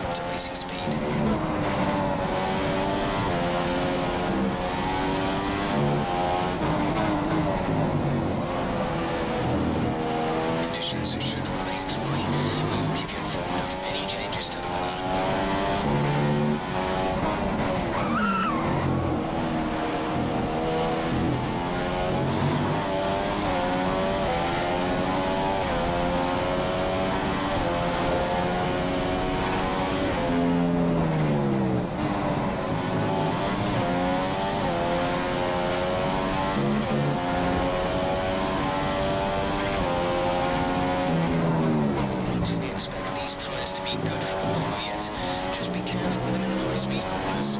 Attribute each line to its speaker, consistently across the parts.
Speaker 1: up to racing speed. Conditions should remain dry. We will keep you informed of any changes to the weather. We expect these tyres to be good for a while yet. Just be careful with them in the high-speed corners.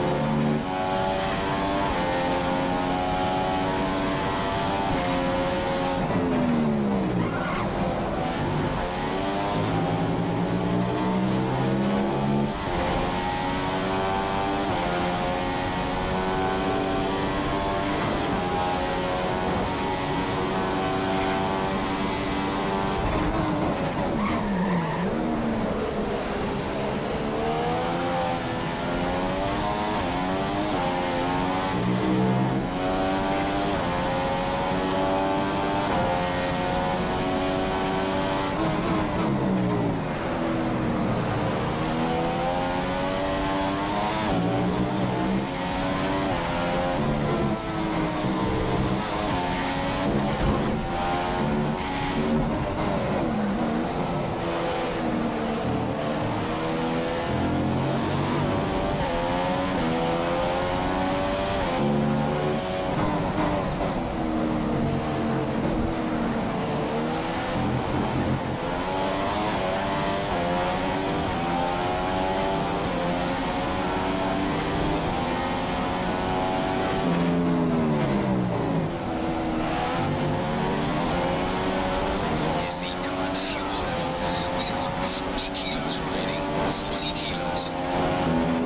Speaker 1: Here's the current fuel level. We have 40 kilos remaining. 40 kilos.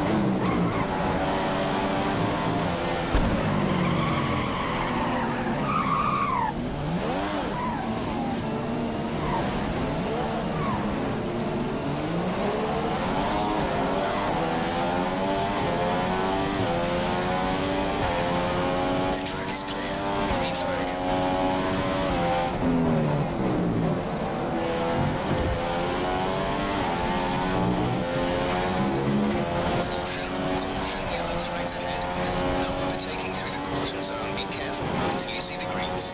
Speaker 1: The track is clear. Green flag. Caution, yellow flags ahead. No overtaking through the caution zone. Be careful until you see the greens.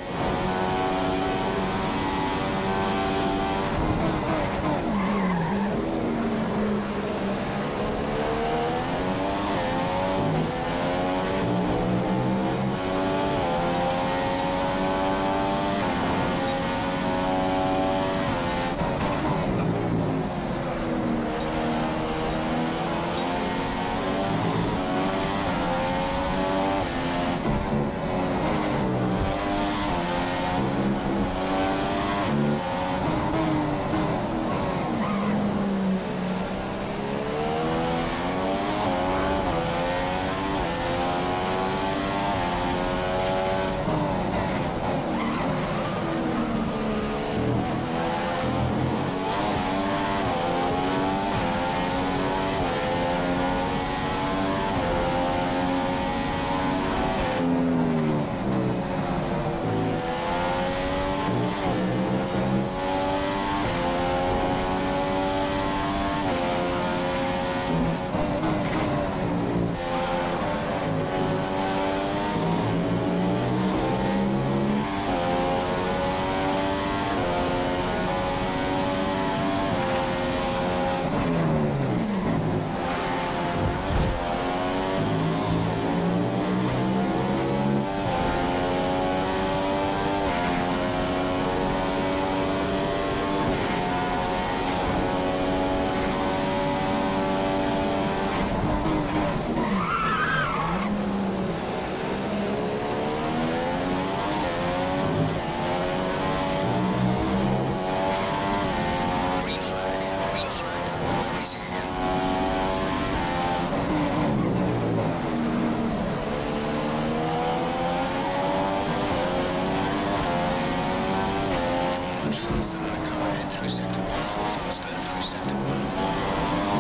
Speaker 1: faster than the car ahead. through sector 1, faster through sector 1.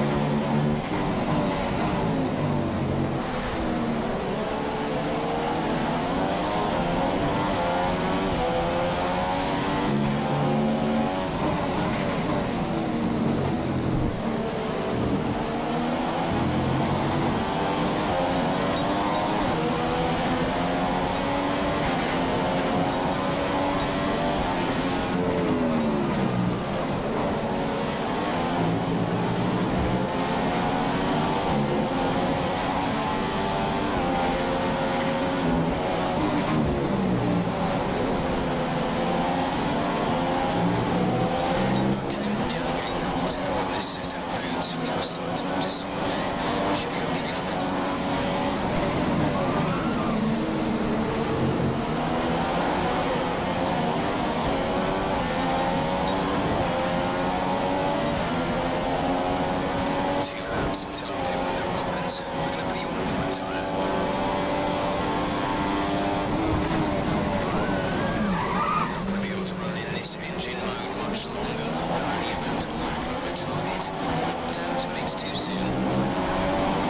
Speaker 1: Until our pit window opens, we're going to put you on prime tyre. You're not going to be able to run in this engine mode much longer. We're only about to lag over target. Drop down to mix too soon.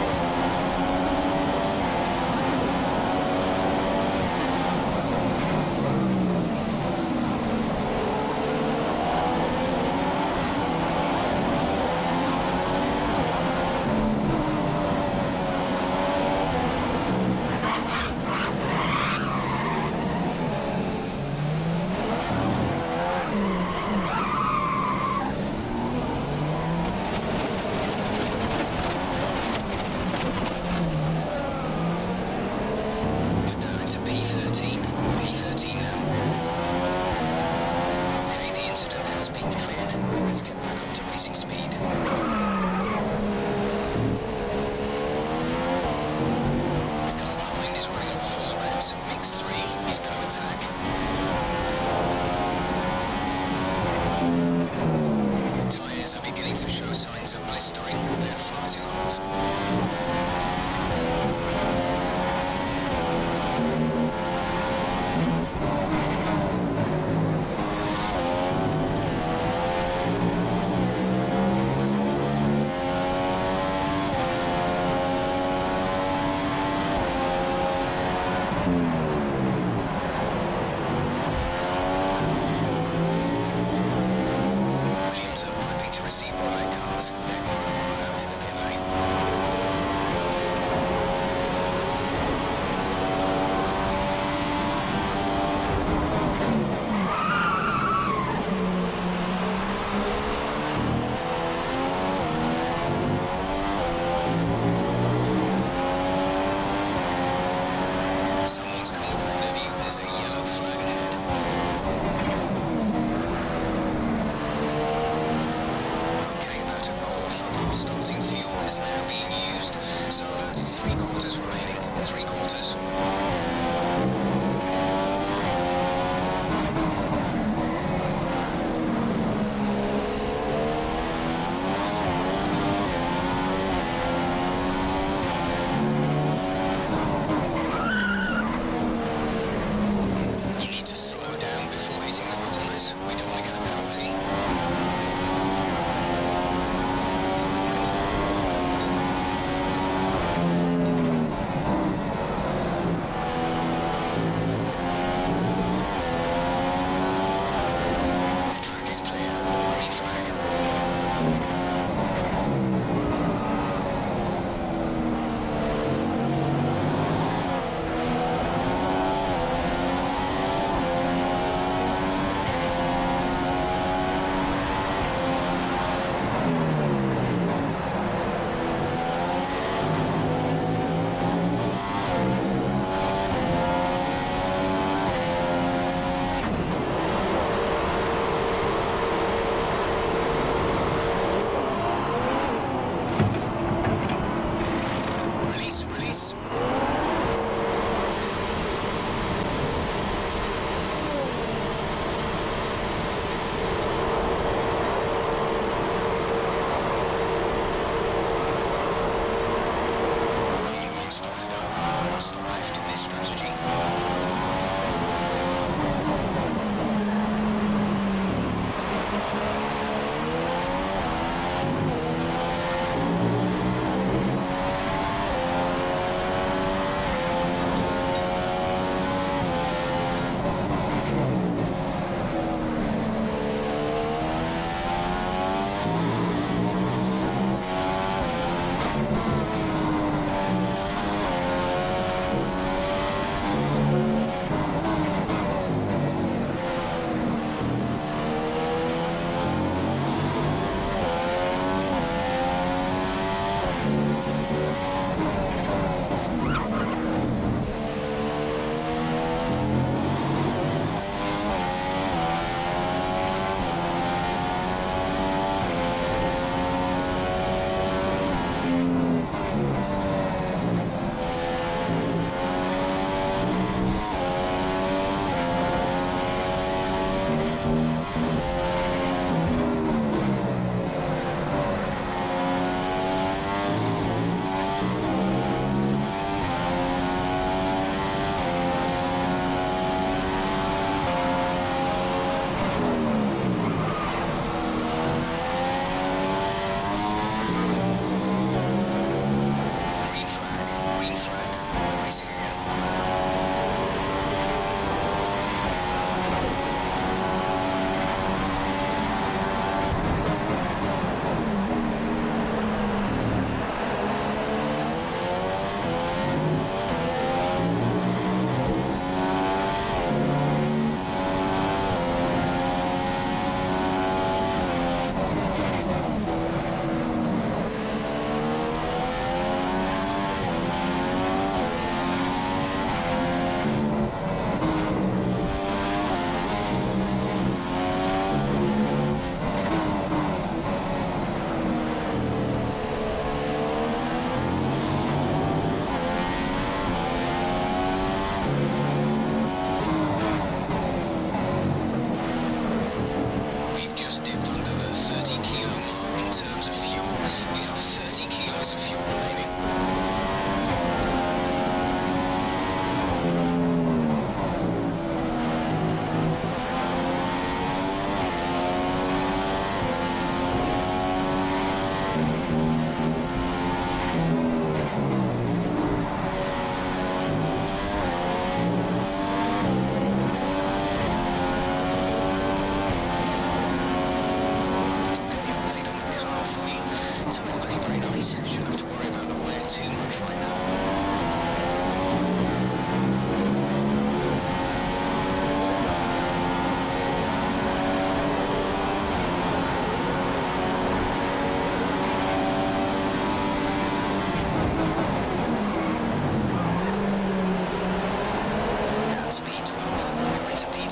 Speaker 1: Signs of blistering, they're far too hot. Williams are prepping to receive one of their cars. They're out to the pit lane. Someone's come with an interview. There's a yellow flag ahead. Okay, out of course trouble. Starting fuel is now being used, so that's 3/4 remaining. 3/4. You need to slow down before hitting the corners. We don't want to get a penalty. The track is clear. Green flag. Release, release. Only one stop to go. One stop left in this strategy.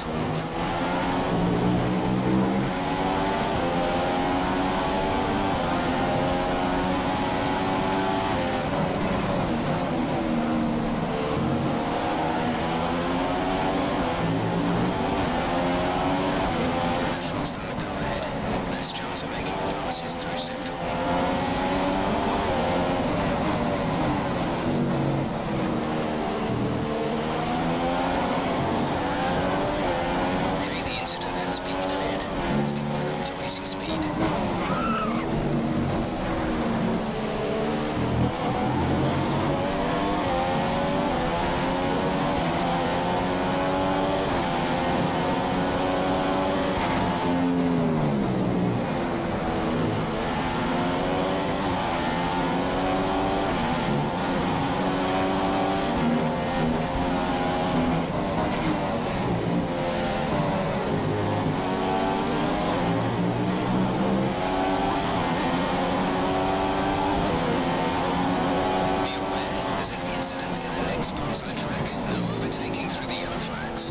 Speaker 1: 12. Faster than the car ahead. Best chance of making a pass is through sector 1. Okay, the incident has been cleared. Let's get back up to racing speed. Be aware, there's an incident in the next part of the track. No overtaking through the yellow flags.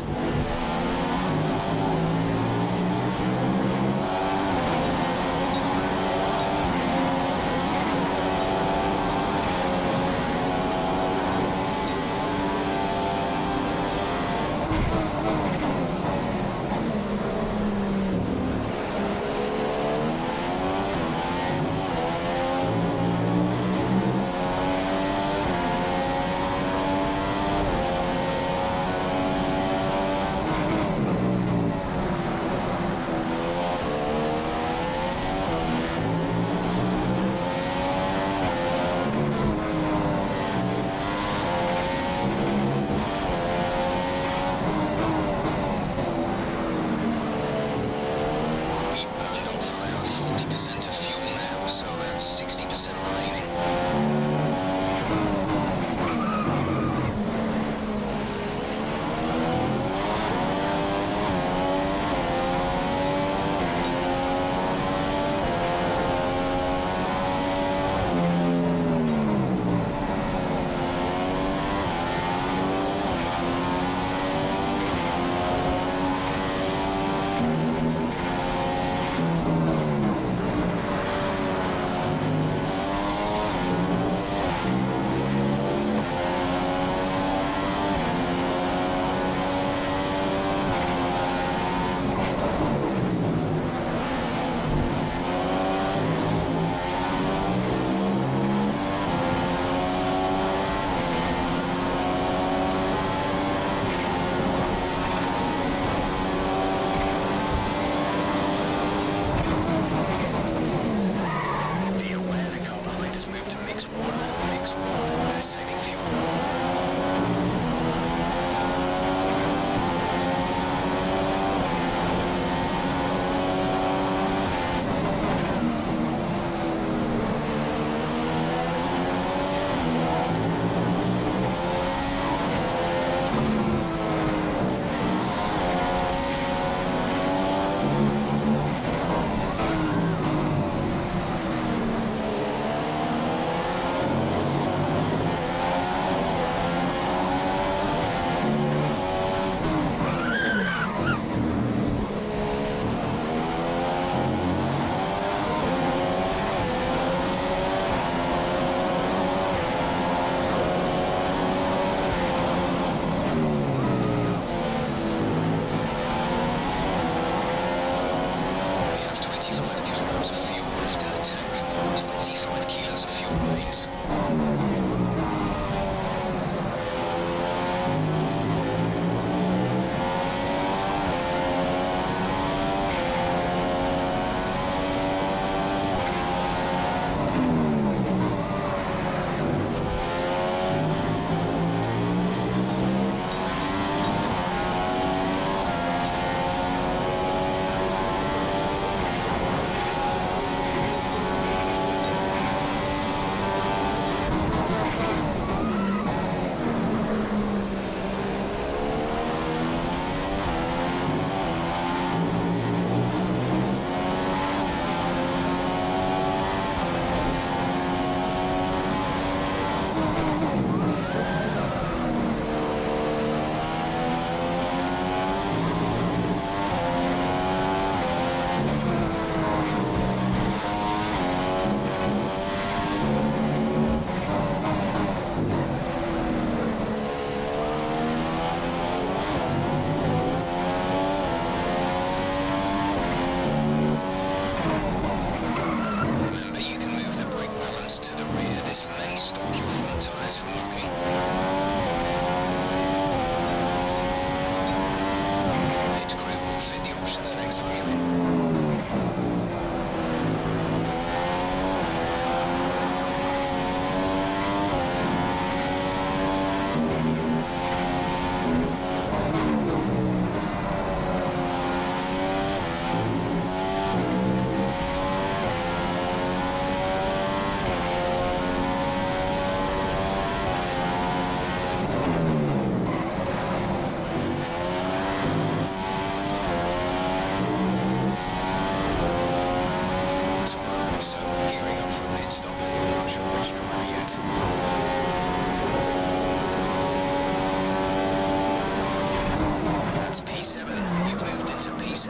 Speaker 1: It's P7. You've moved into P7.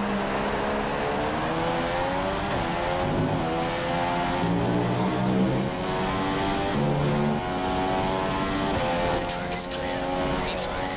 Speaker 1: The track is clear. Green flag.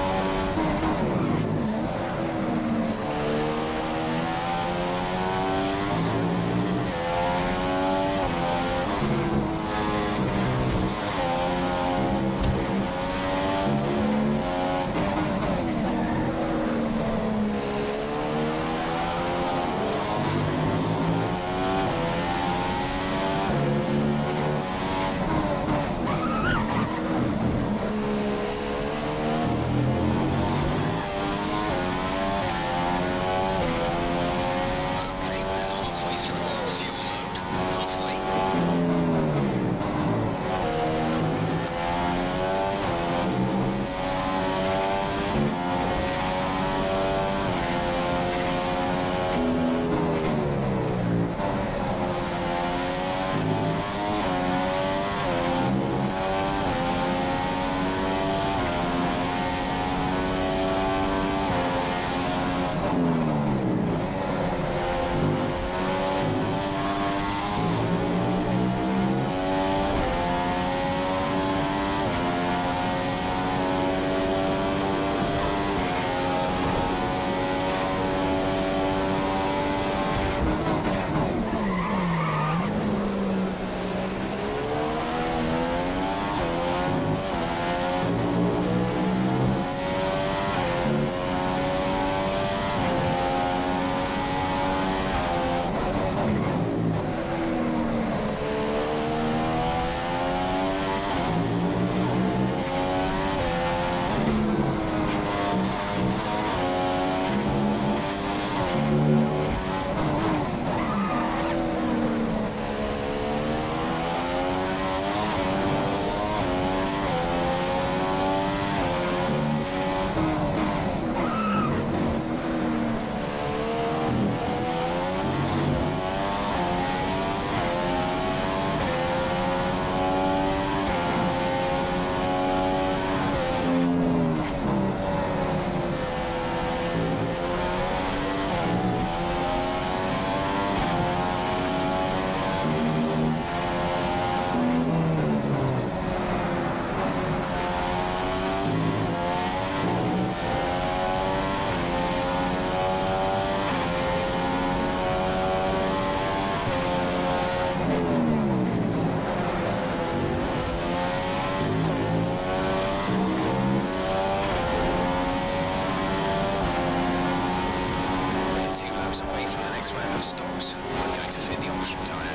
Speaker 1: Away from the next round of stops. I'm going to fit the option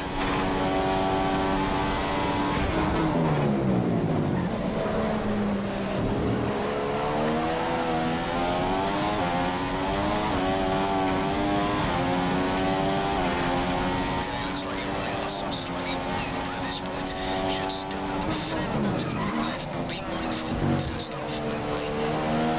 Speaker 1: tyre. Okay, looks like you're running on some slightly warm rubber at this point. Should still have a fair amount of grip left, but be mindful, it's going to start falling away.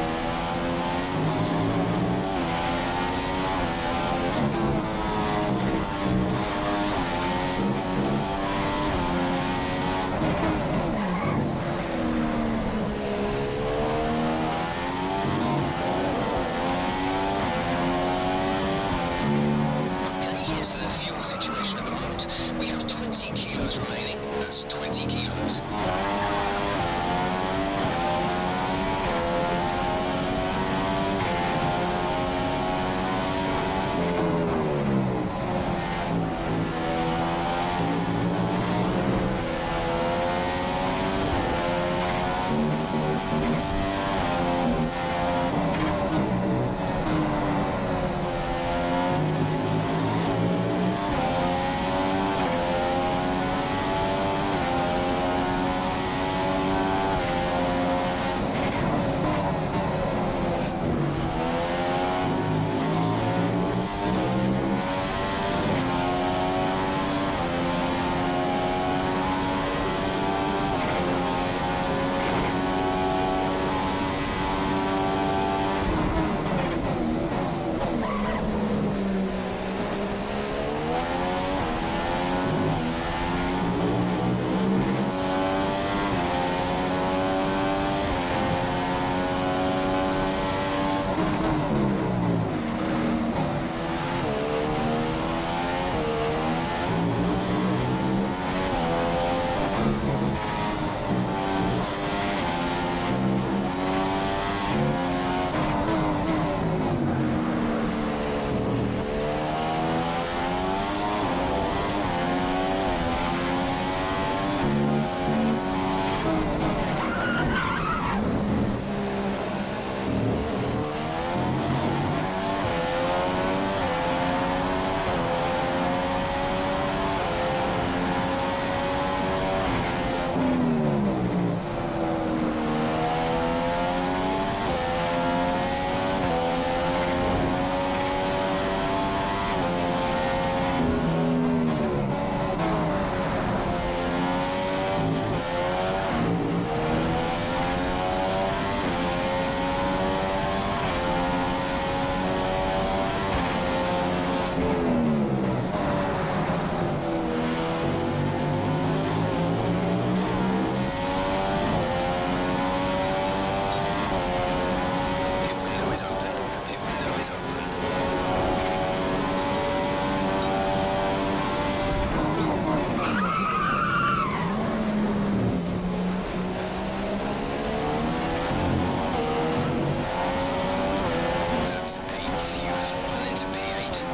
Speaker 1: The fuel situation at the moment. We have 20 kilos remaining. That's 20 kilos. into P8.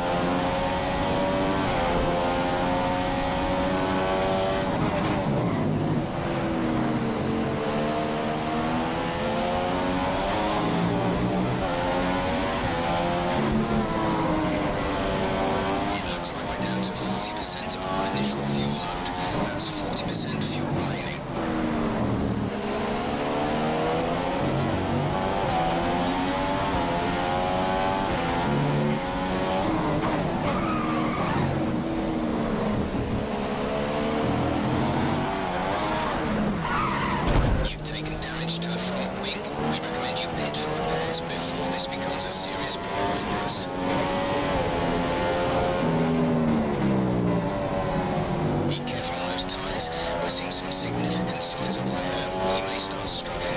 Speaker 1: It looks like we're down to 40% of our initial fuel load. That's 40% fuel remaining. You've taken damage to the front wing. We recommend you pit for repairs before this becomes a serious problem for us. Be careful on those tyres. We're seeing some significant signs of wear. You may start struggling